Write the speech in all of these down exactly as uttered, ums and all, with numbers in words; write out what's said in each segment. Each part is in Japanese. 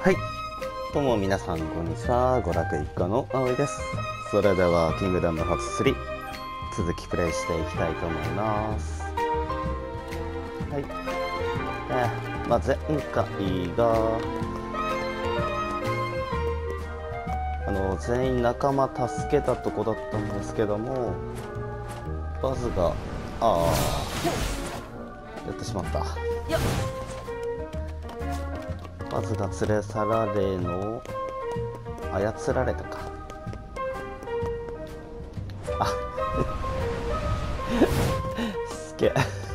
はい、どうも皆さんこんにちは。娯楽一家の葵です。それではキングダムハーツスリー続きプレイしていきたいと思います。はい、えー、まあ前回があの全員仲間助けたとこだったんですけども、バズがああやってしまった。バズが連れ去られの操られたか。あすげえ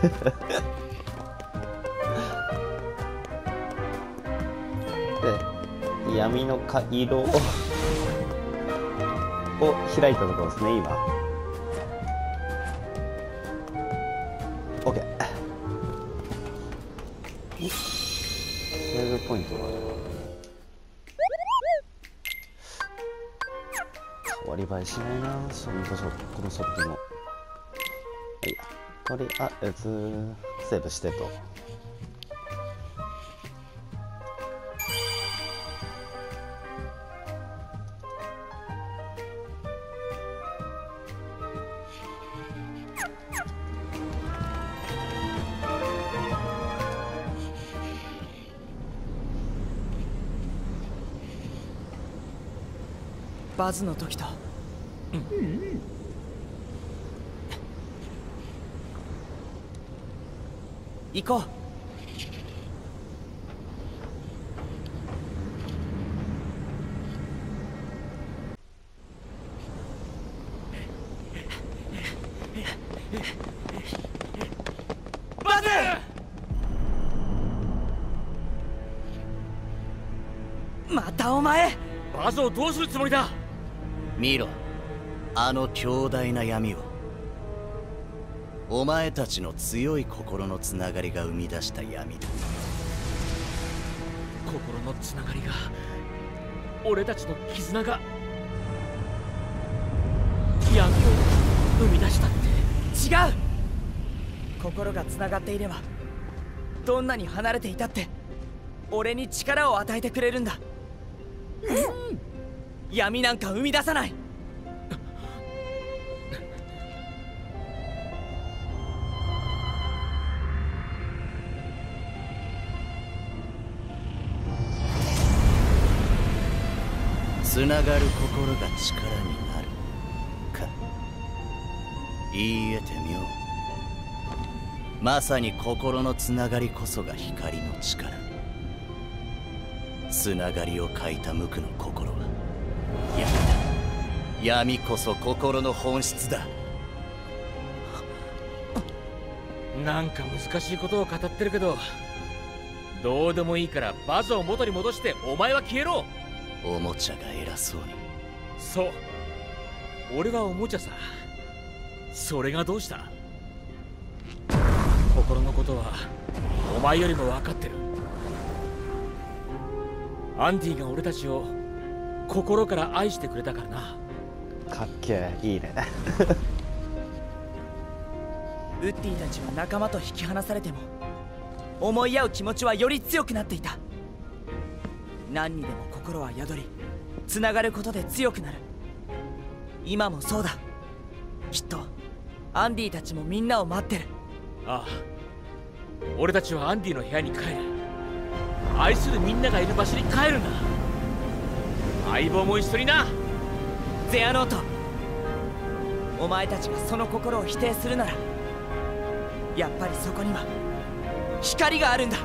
で闇の回廊をを開いたところですね今。 OK。 セーブポイントがある。割り映えしないなそのこのショップも。はい、とりあえずセーブしてと。 バズの時と、うんうん、行こう。バズ！またお前！ バズをどうするつもりだ？ 見ろ、あの強大な闇を。お前たちの強い心のつながりが生み出した闇だ。 心のつながりが、俺たちの絆が闇を生み出したって。 違う。心がつながっていればどんなに離れていたって俺に力を与えてくれるんだ。うん、闇なんか生み出さない。 つながる心が力になるか。言い得て妙。まさに心のつながりこそが光の力。つながりを欠いた無垢の心は闇だ。闇こそ心の本質だ。 なんか難しいことを語ってるけど、どうでもいいからバズを元に戻してお前は消えろ。 おもちゃが偉そうに。 そう、俺はおもちゃさ。それがどうした？心のことはお前よりも分かってる。アンディが俺たちを心から愛してくれたからな。 かっけえ、いいねウッディたちは仲間と引き離されても思い合う気持ちはより強くなっていた。何にでも心は宿り、つながることで強くなる。今もそうだ。きっとアンディたちもみんなを待ってる。 ああ、俺たちはアンディの部屋に帰る。愛するみんながいる場所に帰るんだ。相棒も一緒にな。 ゼアノート、お前たちがその心を否定するなら、やっぱりそこには光があるんだ。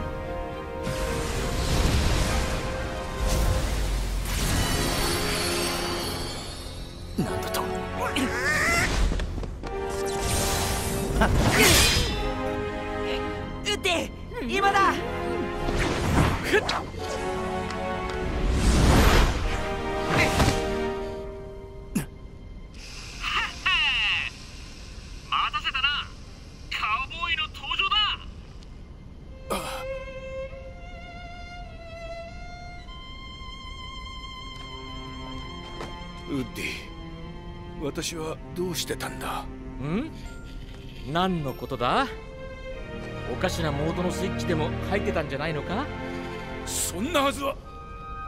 なんだと？ ウッディ、今だ。 待たせたな。カウボーイの登場だ。 ウッディ、私はどうしてたんだ？ ん？何のことだ？おかしなモードのスイッチでも入ってたんじゃないのか？ そんなはずは。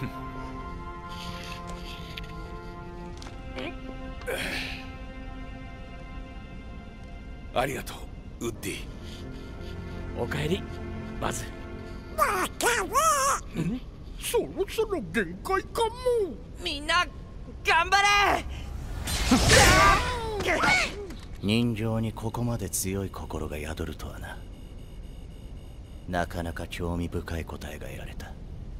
ありがとうウッディ。 おかえりバズ。 そろそろ限界かも。 みんな頑張れ。 人形にここまで強い心が宿るとはな。なかなか興味深い答えが得られた。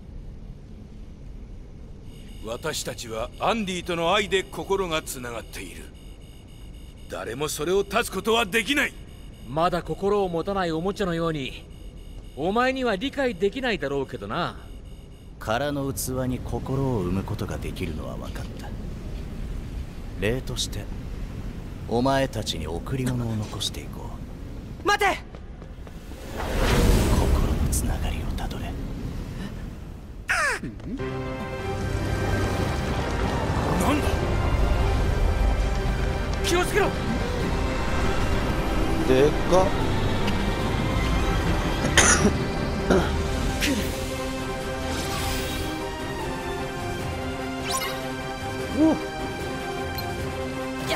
私たちはアンディとの愛で心がつながっている。誰もそれを断つことはできない。 まだ心を持たないおもちゃのようにお前には理解できないだろうけどな。 空の器に心を生むことができるのは分かった。例としてお前たちに贈り物を残していこう。待て。 心のつながりをたどれ。 なんだ。 気をつけろ。 でかっ。おっ。 やっ。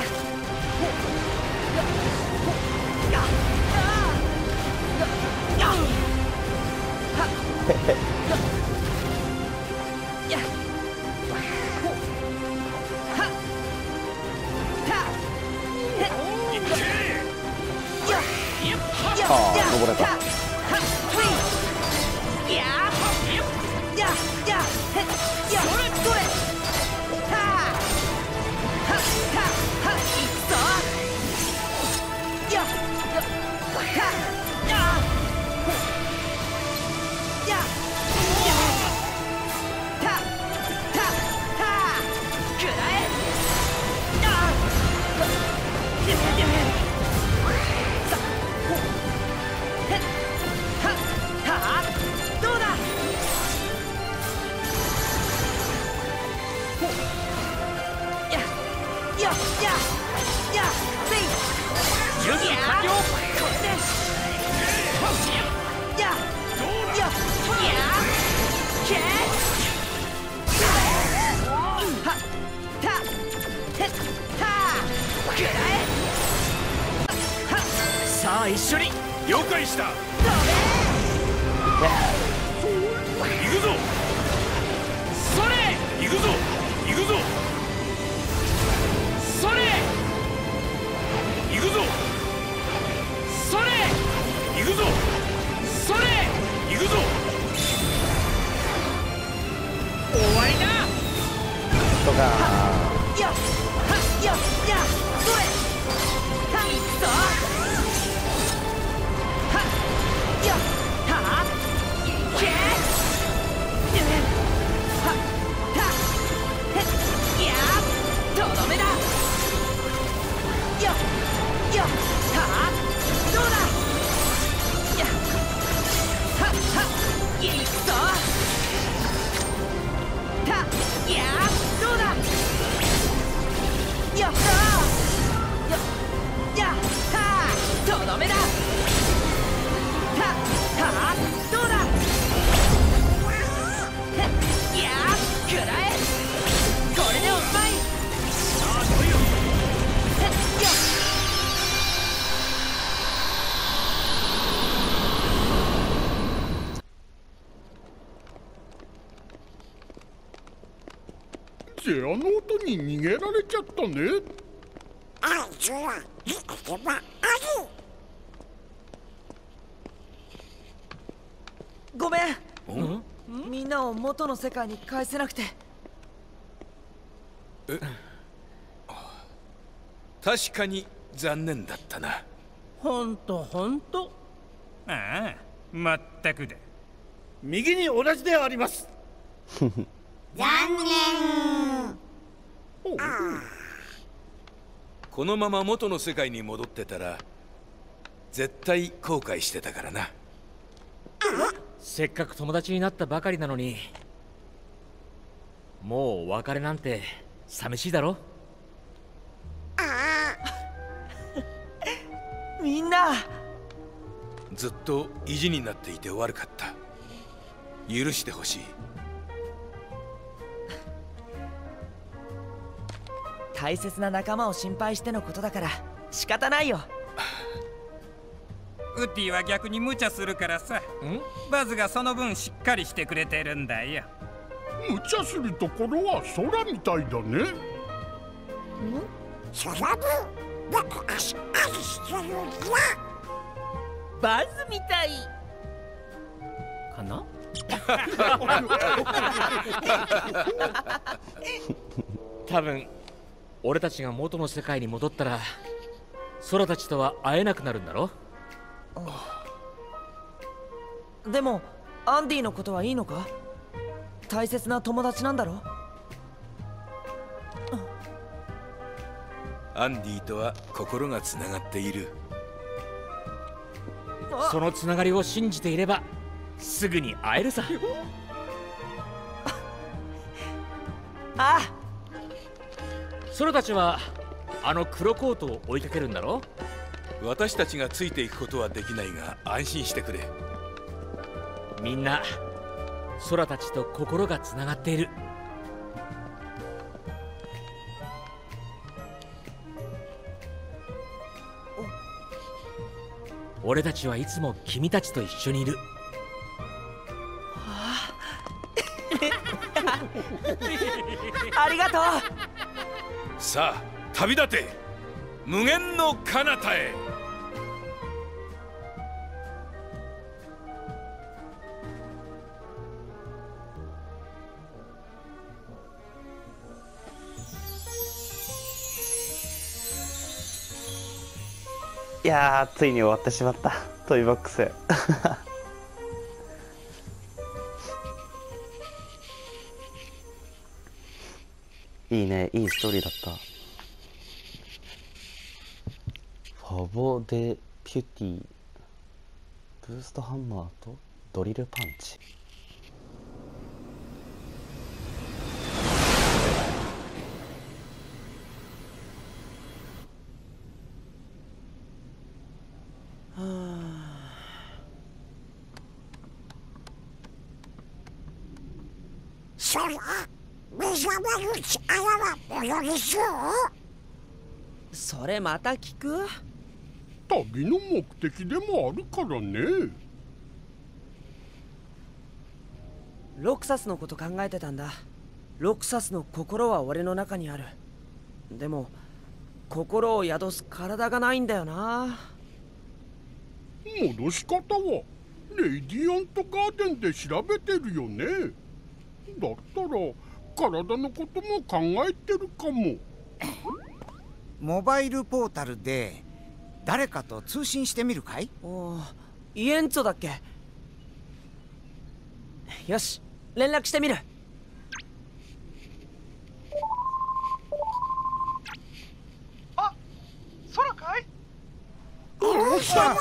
ああ、登れた。 さあ一緒に。 了解した。行くぞ。 それ。 行くぞ行くぞ。 それ。 行くぞ。 それ。 行くぞ。 それ。 行くぞ。 終わりだ。 とか。 やっはっやっやっそれ。はいっぞ。はっやっはっけはったへっやっとどめだ。やっやっはっどうだ。やっはっはっいくぞ。たやっどうだ。やったー。ややったー。とどめだ。たたどうだ。へっやっくらえ。これでおしまい。さあ来いよ。へっやっ。 ゼアの音に逃げられちゃったね。 あいつは生きてばある。 ごめん。みんなを元の世界に返せなくて。 確かに残念だったな。 ほんとほんと。ああ、まったくだ。右に同じであります。 残念。 このまま元の世界に戻ってたら絶対後悔してたからな。 せっかく友達になったばかりなのに、もうお別れなんて寂しいだろ。 みんなずっと意地になっていて悪かった。許してほしい。 大切な仲間を心配してのことだから仕方ないよ。 ウッディは逆に無茶するからさ。バズがその分しっかりしてくれてるんだよ。 無茶するところは空みたいだね。 そらぶ僕足ありしてるんだ。 バズみたいかな。 多分俺たちが元の世界に戻ったら空たちとは会えなくなるんだろ。 でもアンディのことはいいのか？大切な友達なんだろ。 アンディとは心がつながっている。 そのつながりを信じていればすぐに会えるさ。 ああ、 空たちはあの黒コートを追いかけるんだろ。 私たちがついていくことはできないが安心してくれ。 みんな空たちと心がつながっている。俺たちはいつも君たちと一緒にいる。 ありがとう。 さあ旅立て、無限の彼方へ。 いやー、ついに終わってしまったトイボックス。いいね、いいストーリーだった。ファボ・デ・ピュティ、ブーストハンマーとドリルパンチ。 そら目覚める力はものですよ。 それまた聞く？ 旅の目的でもあるからね。 ロクサスのこと考えてたんだ。ロクサスの心は俺の中にある。でも心を宿す体がないんだよな。 戻し方はレイディアントガーデンで調べてるよね。だったら体のことも考えてるかも。 モバイルポータルで誰かと通信してみるかい？ おお、イエンツォだっけ？よし、連絡してみる。 あ、空かい？ 王様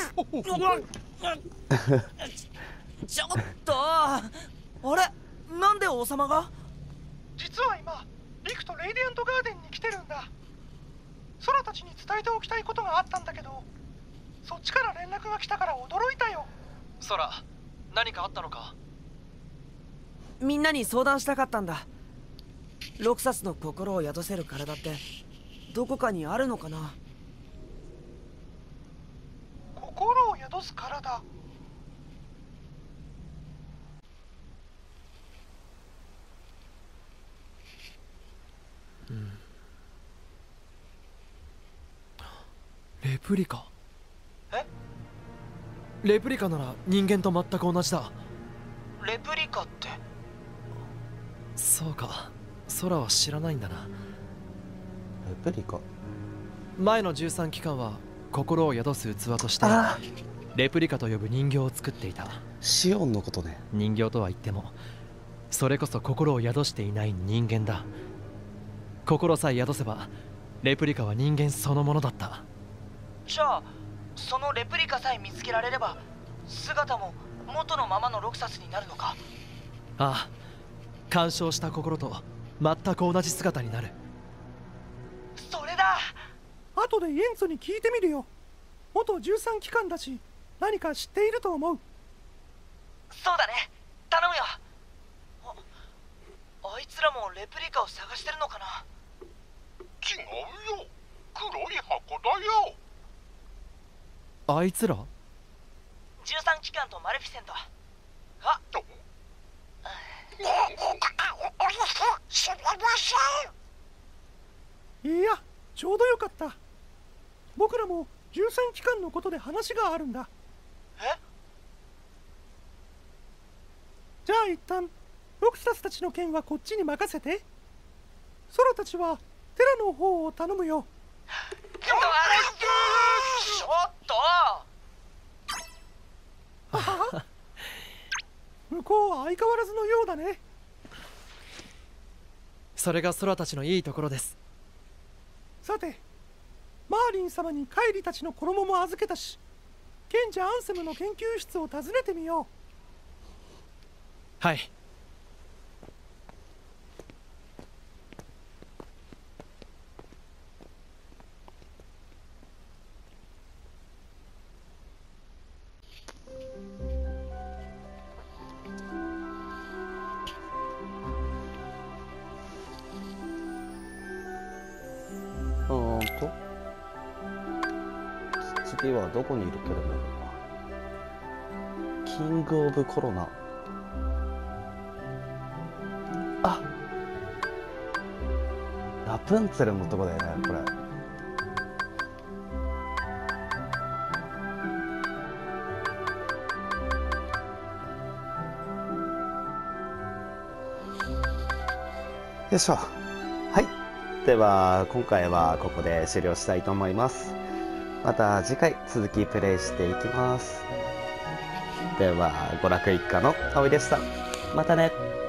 ちょっと、あれ、なんで王様が？ 実は今リクとレイディアントガーデンに来てるんだ。空たちに伝えておきたいことがあったんだけど、そっちから連絡が来たから驚いたよ。 空、何かあったのか？ みんなに相談したかったんだ。ロクサスの心を宿せる体ってどこかにあるのかな？ 心を宿す体。 うん、レプリカ。 え？ レプリカなら人間と全く同じだ。 レプリカって？ そうか、空は知らないんだな。 レプリカ？ 前のじゅうさん機関は心を宿す器としてレプリカと呼ぶ人形を作っていた。 シオンのことね。 人形とは言ってもそれこそ心を宿していない人間だ。心さえ宿せばレプリカは人間そのものだった。 じゃあそのレプリカさえ見つけられれば姿も元のままのロクサスになるのか？ ああ、干渉した心と全く同じ姿になる。 それだ。 後でイエンツォに聞いてみるよ。元じゅうさん機関だし何か知っていると思う。 そうだね、頼むよ。 あ, あいつらもレプリカを探してるのかな？ 違うよ、黒い箱だよ。 あいつらじゅうさん機関とマレフィセント。あっ、 すみません。 いや、ちょうどよかった。僕らもじゅうさん機関のことで話があるんだ。 え？ じゃあ一旦ロクサスたちの件はこっちに任せて。ソラたちはテラの方を頼むよ。 ちょっと向こうは相変わらずのようだね。 それが空たちのいいところです。 さて、マーリン様にカイリたちの衣も預けたし、賢者アンセムの研究室を訪ねてみよう。 はい。 うーんと次はどこにいるければいいのか。キングオブコロナ。あ、ラプンツェルのとこだよねこれ。よいしょ。はい、では今回はここで終了したいと思います。また次回続きプレイしていきます。では娯楽一家の葵でした。またね。